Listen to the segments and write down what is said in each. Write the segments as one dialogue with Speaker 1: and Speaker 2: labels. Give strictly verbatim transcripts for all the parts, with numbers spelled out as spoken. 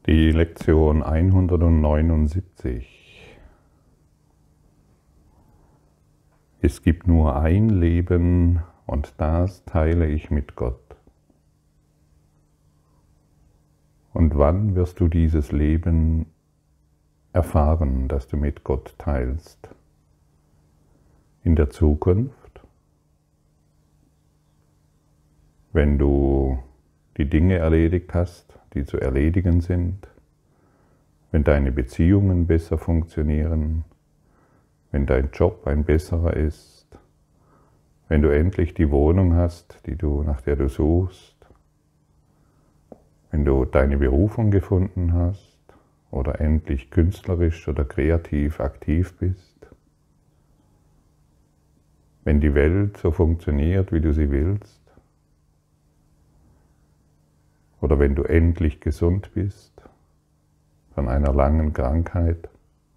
Speaker 1: Die Lektion hundertneunundsiebzig. Es gibt nur ein Leben und das teile ich mit Gott. Und wann wirst du dieses Leben erfahren, das du mit Gott teilst? In der Zukunft? Wenn du die Dinge erledigt hast, die zu erledigen sind, wenn deine Beziehungen besser funktionieren, wenn dein Job ein besserer ist, wenn du endlich die Wohnung hast, die du, nach der du suchst, wenn du deine Berufung gefunden hast oder endlich künstlerisch oder kreativ aktiv bist, wenn die Welt so funktioniert, wie du sie willst, oder wenn du endlich gesund bist von einer langen Krankheit,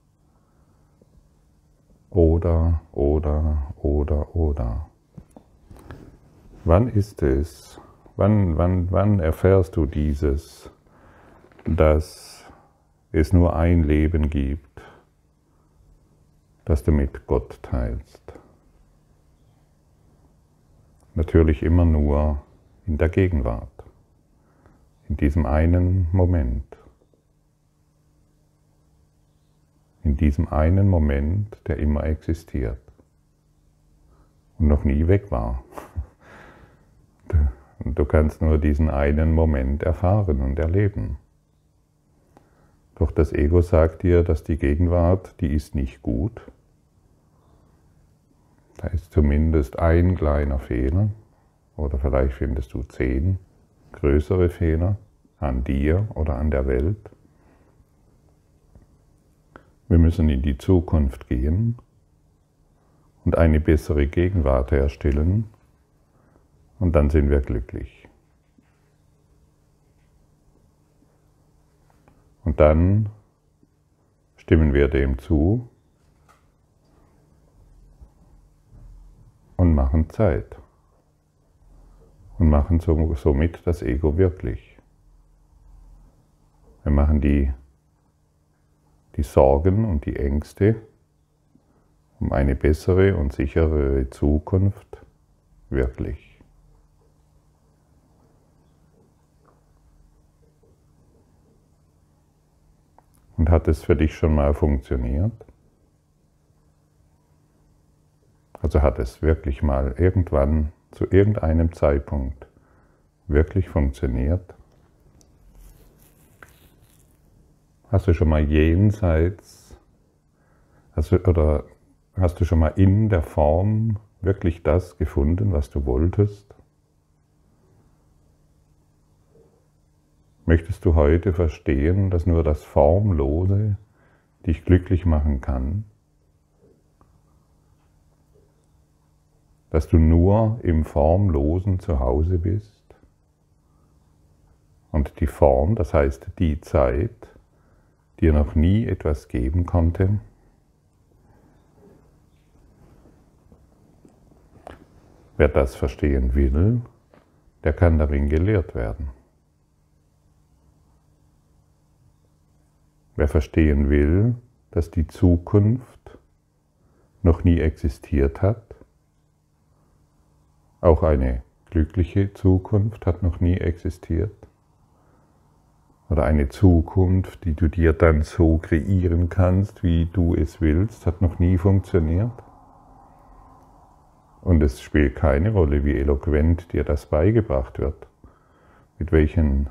Speaker 1: oder, oder, oder, oder. Wann ist es, wann, wann, wann erfährst du dieses, dass es nur ein Leben gibt, das du mit Gott teilst? Natürlich immer nur in der Gegenwart. In diesem einen Moment, in diesem einen Moment, der immer existiert und noch nie weg war. Und du kannst nur diesen einen Moment erfahren und erleben. Doch das Ego sagt dir, dass die Gegenwart, die ist nicht gut. Da ist zumindest ein kleiner Fehler, oder vielleicht findest du zehn größere Fehler an dir oder an der Welt. Wir müssen in die Zukunft gehen und eine bessere Gegenwart herstellen und dann sind wir glücklich. Und dann stimmen wir dem zu und machen Zeit. Und machen somit das Ego wirklich. Wir machen die, die Sorgen und die Ängste um eine bessere und sicherere Zukunft wirklich. Und hat es für dich schon mal funktioniert? Also hat es wirklich mal irgendwann zu irgendeinem Zeitpunkt wirklich funktioniert? Hast du schon mal jenseits, hast du, oder hast du schon mal in der Form wirklich das gefunden, was du wolltest? Möchtest du heute verstehen, dass nur das Formlose dich glücklich machen kann? Dass du nur im Formlosen zu Hause bist und die Form, das heißt die Zeit, dir noch nie etwas geben konnte? Wer das verstehen will, der kann darin gelehrt werden. Wer verstehen will, dass die Zukunft noch nie existiert hat, auch eine glückliche Zukunft hat noch nie existiert. Oder eine Zukunft, die du dir dann so kreieren kannst, wie du es willst, hat noch nie funktioniert. Und es spielt keine Rolle, wie eloquent dir das beigebracht wird, mit welchen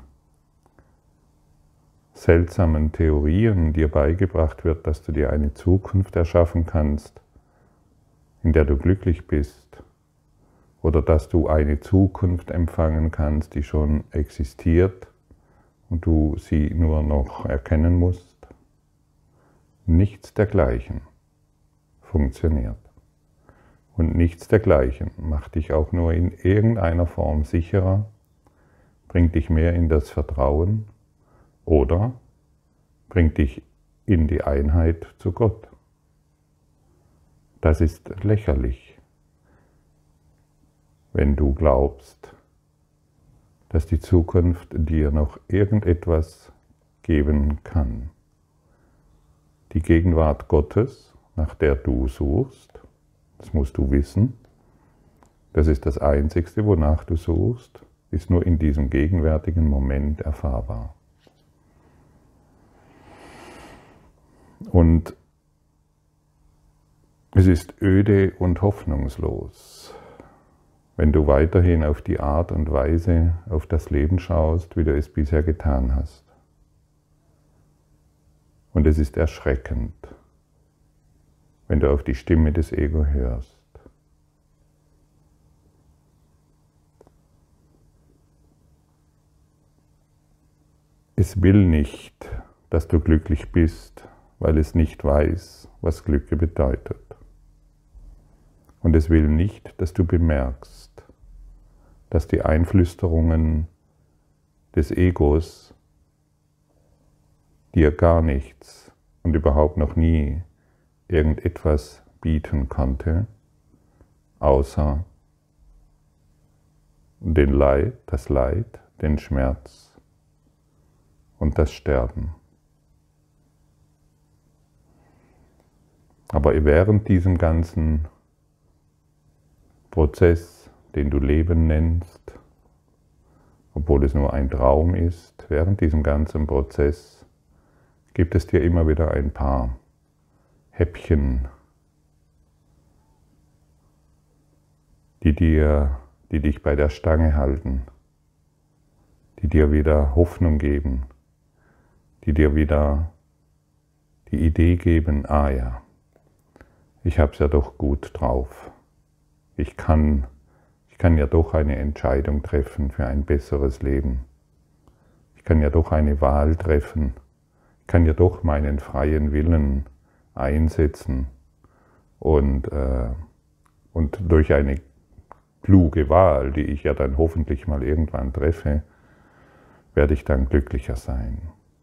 Speaker 1: seltsamen Theorien dir beigebracht wird, dass du dir eine Zukunft erschaffen kannst, in der du glücklich bist. Oder dass du eine Zukunft empfangen kannst, die schon existiert und du sie nur noch erkennen musst. Nichts dergleichen funktioniert. Und nichts dergleichen macht dich auch nur in irgendeiner Form sicherer, bringt dich mehr in das Vertrauen oder bringt dich in die Einheit zu Gott. Das ist lächerlich, wenn du glaubst, dass die Zukunft dir noch irgendetwas geben kann. Die Gegenwart Gottes, nach der du suchst, das musst du wissen, das ist das Einzigste, wonach du suchst, ist nur in diesem gegenwärtigen Moment erfahrbar. Und es ist öde und hoffnungslos, wenn du weiterhin auf die Art und Weise auf das Leben schaust, wie du es bisher getan hast. Und es ist erschreckend, wenn du auf die Stimme des Ego hörst. Es will nicht, dass du glücklich bist, weil es nicht weiß, was Glück bedeutet. Und es will nicht, dass du bemerkst, dass die Einflüsterungen des Egos dir gar nichts und überhaupt noch nie irgendetwas bieten konnte, außer den Leid, das Leid, den Schmerz und das Sterben. Aber während diesem ganzen Prozess, den du Leben nennst, obwohl es nur ein Traum ist, während diesem ganzen Prozess gibt es dir immer wieder ein paar Häppchen, die, dir, die dich bei der Stange halten, die dir wieder Hoffnung geben, die dir wieder die Idee geben, ah ja, ich habe es ja doch gut drauf. Ich kann, ich kann ja doch eine Entscheidung treffen für ein besseres Leben. Ich kann ja doch eine Wahl treffen. Ich kann ja doch meinen freien Willen einsetzen. Und, äh, und durch eine kluge Wahl, die ich ja dann hoffentlich mal irgendwann treffe, werde ich dann glücklicher sein.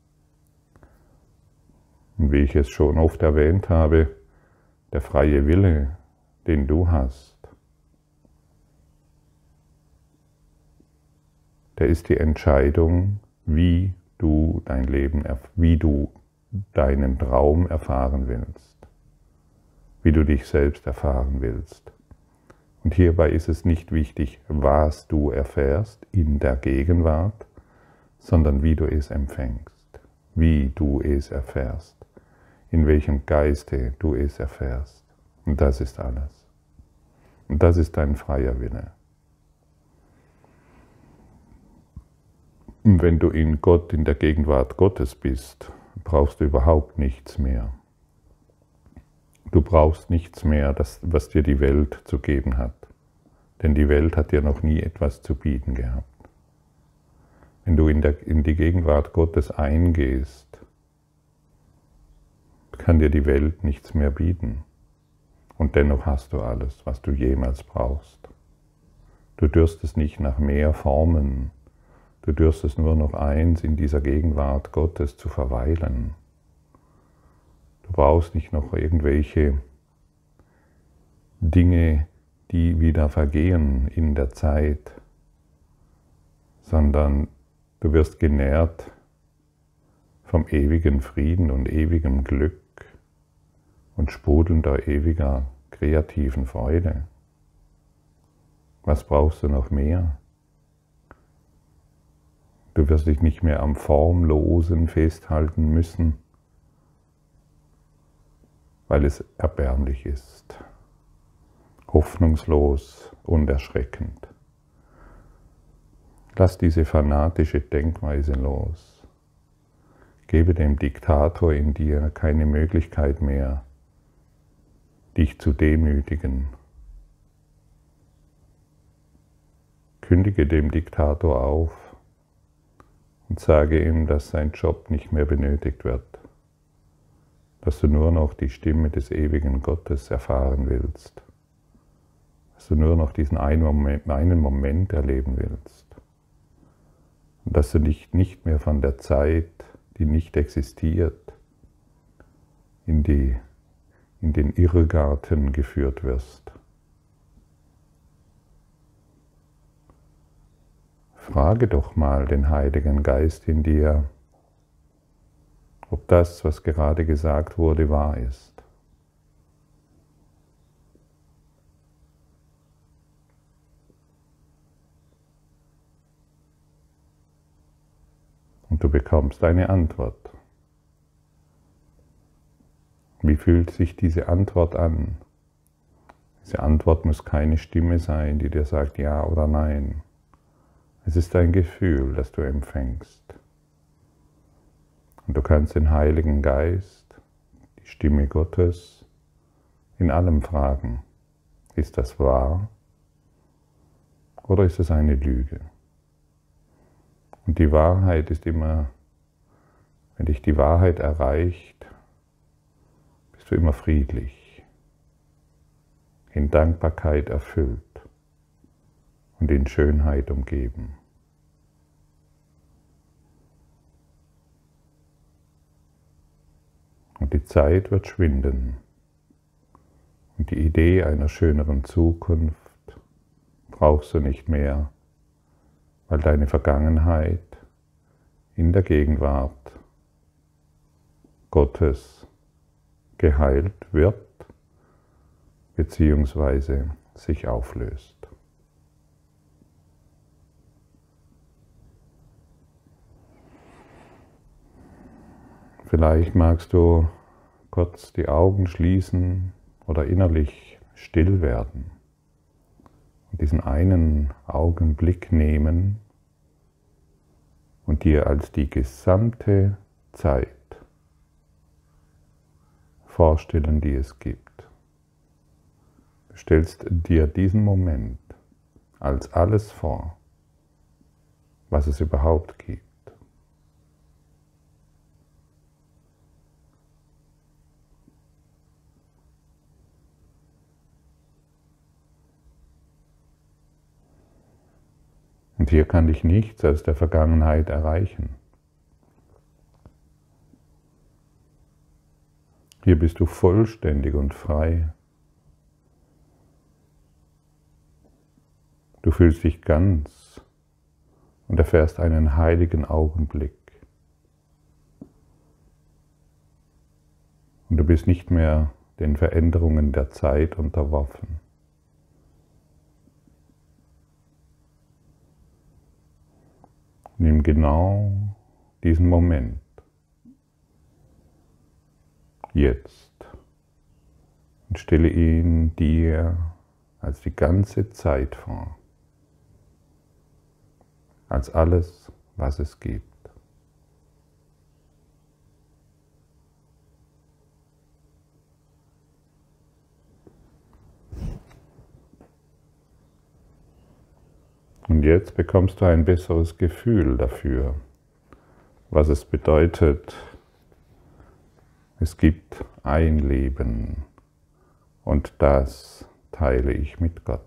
Speaker 1: Und wie ich es schon oft erwähnt habe, der freie Wille, den du hast, der ist die Entscheidung, wie du dein Leben, wie du deinen Traum erfahren willst, wie du dich selbst erfahren willst. Und hierbei ist es nicht wichtig, was du erfährst in der Gegenwart, sondern wie du es empfängst, wie du es erfährst, in welchem Geiste du es erfährst. Und das ist alles. Und das ist dein freier Wille. Und wenn du in Gott, in der Gegenwart Gottes bist, brauchst du überhaupt nichts mehr. Du brauchst nichts mehr, das, was dir die Welt zu geben hat. Denn die Welt hat dir noch nie etwas zu bieten gehabt. Wenn du in, der, in die Gegenwart Gottes eingehst, kann dir die Welt nichts mehr bieten. Und dennoch hast du alles, was du jemals brauchst. Du dürstest nicht nach mehr Formen. Du dürstest nur noch eins, in dieser Gegenwart Gottes zu verweilen. Du brauchst nicht noch irgendwelche Dinge, die wieder vergehen in der Zeit, sondern du wirst genährt vom ewigen Frieden und ewigem Glück und sprudelnder ewiger kreativen Freude. Was brauchst du noch mehr? Du wirst dich nicht mehr am Formlosen festhalten müssen, weil es erbärmlich ist, hoffnungslos und erschreckend. Lass diese fanatische Denkweise los. Gebe dem Diktator in dir keine Möglichkeit mehr, dich zu demütigen. Kündige dem Diktator auf und sage ihm, dass sein Job nicht mehr benötigt wird, dass du nur noch die Stimme des ewigen Gottes erfahren willst, dass du nur noch diesen einen Moment, einen Moment erleben willst und dass du dich nicht mehr von der Zeit, die nicht existiert, in, die, in den Irrgarten geführt wirst. Frage doch mal den Heiligen Geist in dir, ob das, was gerade gesagt wurde, wahr ist. Und du bekommst eine Antwort. Wie fühlt sich diese Antwort an? Diese Antwort muss keine Stimme sein, die dir sagt ja oder nein. Es ist ein Gefühl, das du empfängst. Und du kannst den Heiligen Geist, die Stimme Gottes, in allem fragen. Ist das wahr oder ist es eine Lüge? Und die Wahrheit ist immer, wenn dich die Wahrheit erreicht, bist du immer friedlich, in Dankbarkeit erfüllt und in Schönheit umgeben. Und die Zeit wird schwinden und die Idee einer schöneren Zukunft brauchst du nicht mehr, weil deine Vergangenheit in der Gegenwart Gottes geheilt wird bzw. sich auflöst. Vielleicht magst du kurz die Augen schließen oder innerlich still werden und diesen einen Augenblick nehmen und dir als die gesamte Zeit vorstellen, die es gibt. Du stellst dir diesen Moment als alles vor, was es überhaupt gibt. Und hier kann dich nichts aus der Vergangenheit erreichen. Hier bist du vollständig und frei. Du fühlst dich ganz und erfährst einen heiligen Augenblick. Und du bist nicht mehr den Veränderungen der Zeit unterworfen. Nimm genau diesen Moment, jetzt, und stelle ihn dir als die ganze Zeit vor, als alles, was es gibt. Und jetzt bekommst du ein besseres Gefühl dafür, was es bedeutet, es gibt ein Leben und das teile ich mit Gott.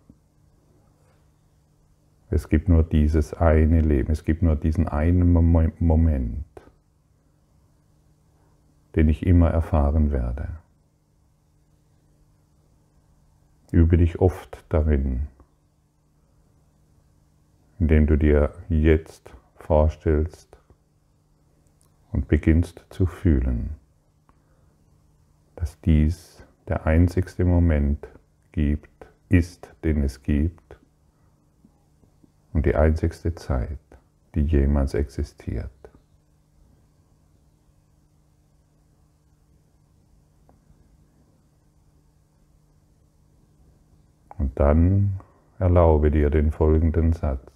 Speaker 1: Es gibt nur dieses eine Leben, es gibt nur diesen einen Moment, den ich immer erfahren werde. Übe dich oft darin, indem du dir jetzt vorstellst und beginnst zu fühlen, dass dies der einzigste Moment gibt, ist, den es gibt und die einzigste Zeit, die jemals existiert. Und dann erlaube dir den folgenden Satz.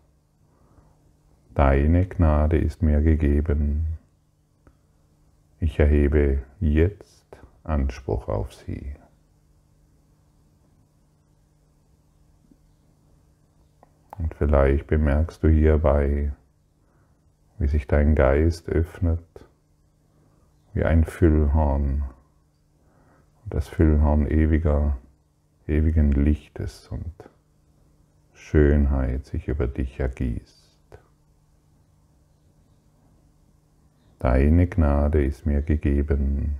Speaker 1: Deine Gnade ist mir gegeben. Ich erhebe jetzt Anspruch auf sie. Und vielleicht bemerkst du hierbei, wie sich dein Geist öffnet, wie ein Füllhorn. Und das Füllhorn ewiger, ewigen Lichtes und Schönheit sich über dich ergießt. Deine Gnade ist mir gegeben.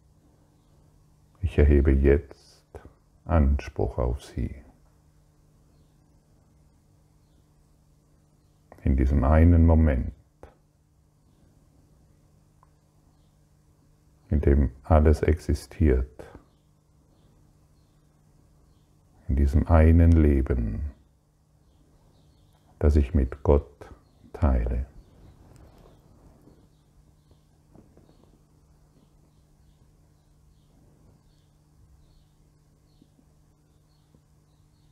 Speaker 1: Ich erhebe jetzt Anspruch auf sie. In diesem einen Moment in dem alles existiert, in diesem einen Leben, das ich mit Gott teile.